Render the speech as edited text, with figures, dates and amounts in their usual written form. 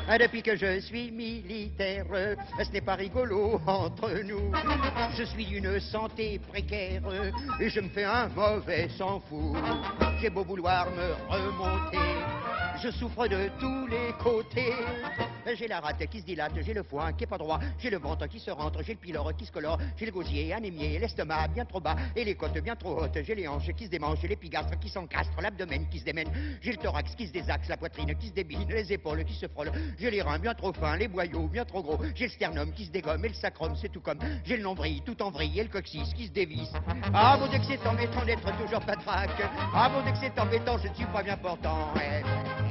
Depuis que je suis militaire, ce n'est pas rigolo entre nous. Je suis d'une santé précaire et je me fais un mauvais sang fou. J'ai beau vouloir me remonter, je souffre de tous les côtés. J'ai la rate qui se dilate, j'ai le foin qui est pas droit, j'ai le ventre qui se rentre, j'ai le pylore qui se colore, j'ai le gosier anémié, l'estomac bien trop bas et les côtes bien trop hautes, j'ai les hanches qui se démangent, j'ai l'épigastre qui s'encastre, l'abdomen qui se démène, j'ai le thorax qui se désaxe, la poitrine qui se débine, les épaules qui se frôlent, j'ai les reins bien trop fins, les boyaux bien trop gros, j'ai le sternum qui se dégomme et le sacrum c'est tout comme, j'ai le nombril tout en vrille et le coccyx qui se dévisse. Ah mon Dieu que c'est embêtant d'être toujours patraque, ah mon Dieu que c'est embêtant, je ne suis pas bien portant. Ouais.